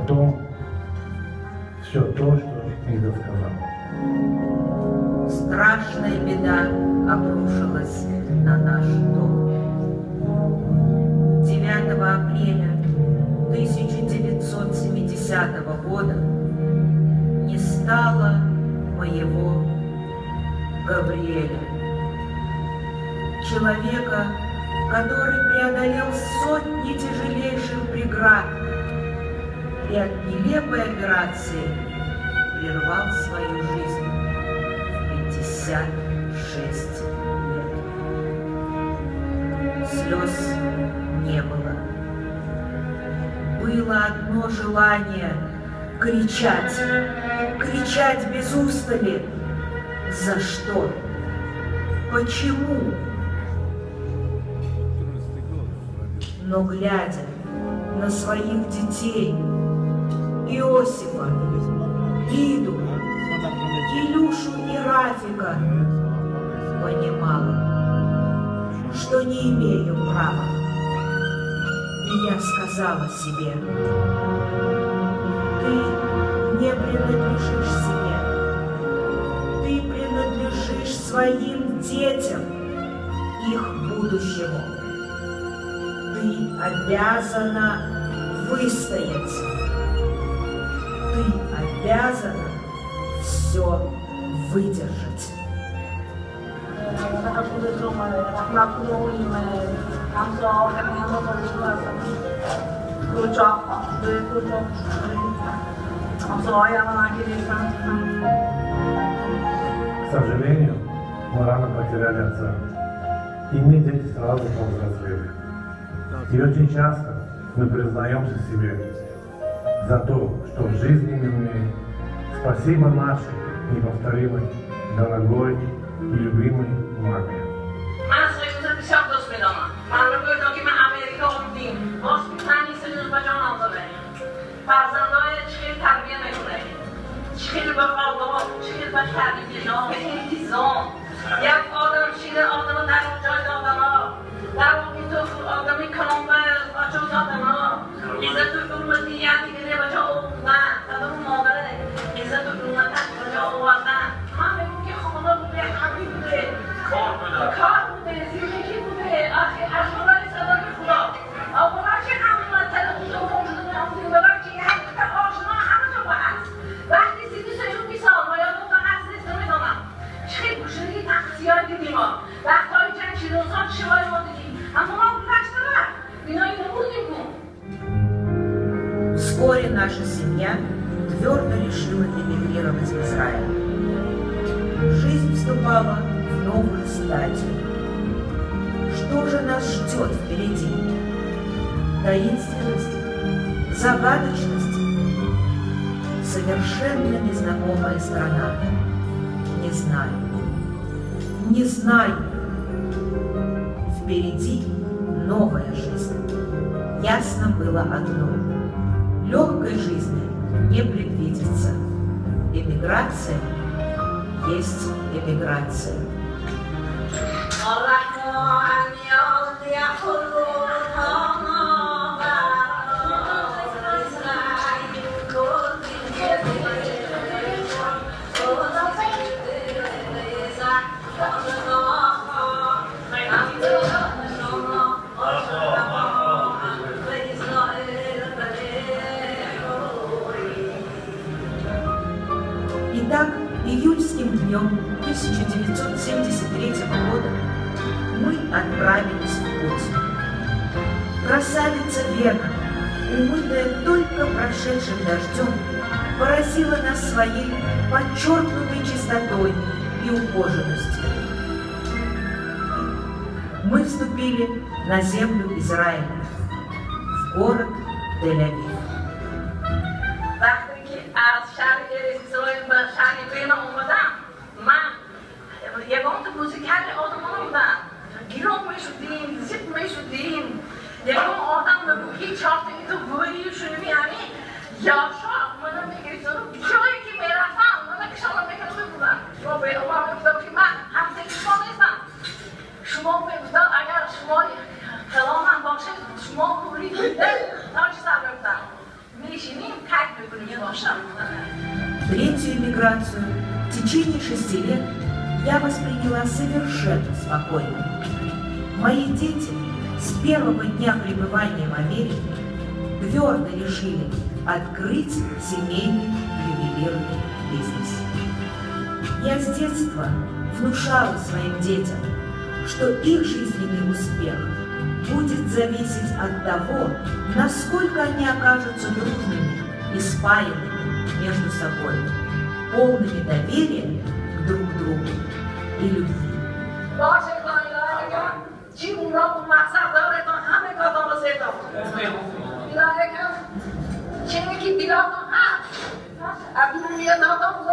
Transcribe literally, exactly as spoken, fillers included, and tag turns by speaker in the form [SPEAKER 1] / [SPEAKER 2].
[SPEAKER 1] потом все то, что Ида сказала.
[SPEAKER 2] Страшная беда обрушилась на наш дом. девятого апреля тысяча девятьсот семидесятого года не стало моего Габриэля, человека, который преодолел сотни тяжелейших преград и от нелепой операции прервал свою жизнь в пятьдесят шесть лет. Слез не было. Было одно желание — кричать, кричать без устали. За что? Почему? Но глядя на своих детей, Иосифа, Иду, Илюшу и Рафика, понимала, что не имею права. И я сказала себе: ты не принадлежишь себе, ты принадлежишь своим детям, их будущему. Ты обязана выстоять. Ты обязана все выдержать.
[SPEAKER 1] К сожалению, мы рано потеряли отца, и мы, дети, сразу повзрослели. И очень часто мы признаемся себе за то, что в жизни не умеем. Спасибо нашей неповторимой, дорогой и любимой маме.
[SPEAKER 2] Вскоре наша семья твердо решила эмигрировать в Израиль. Жизнь вступала в новую стадию. Что же нас ждет впереди? Таинственность, загадочность, совершенно незнакомая страна. Не знаю, не знаю. Впереди новая жизнь. Ясно было одно: легкой жизни не предвидится. Эмиграция есть эмиграция. Итак, июльским днем тысяча девятьсот семьдесят третьего года мы отправились в путь. Красавица века, умытая только прошедшим дождем, поразила нас своей подчеркнутой чистотой и ухоженностью. Мы вступили на землю Израиля, в город Тель-Авив.
[SPEAKER 3] از شهر اسرائیل به شهر قنا اومدم، من یگان تو موسیقی آدمان بودم، گیرم میشدیم، زیب میشدیم، یگان آدم نبود هیچ هفته تو گویی شنوی همین یاشا اومدم میگریستم جایی که میرفتم اومدم کشان میکنم بودم شما به الله میگفتم که من همسه شما نیستم، شما میگفتم اگر شما کلام من باشه شما کوری نمیشه سر میفتم میشینیم
[SPEAKER 2] Третью эмиграцию в течение шести лет я восприняла совершенно спокойно. Мои дети с первого дня пребывания в Америке твердо решили открыть семейный ювелирный бизнес. Я с детства внушала своим детям, что их жизненный успех будет зависеть от того, насколько они окажутся дружными и спаянными между собой, полными доверия друг к другу и любви.
[SPEAKER 3] Tinha que tirar uma. A minha não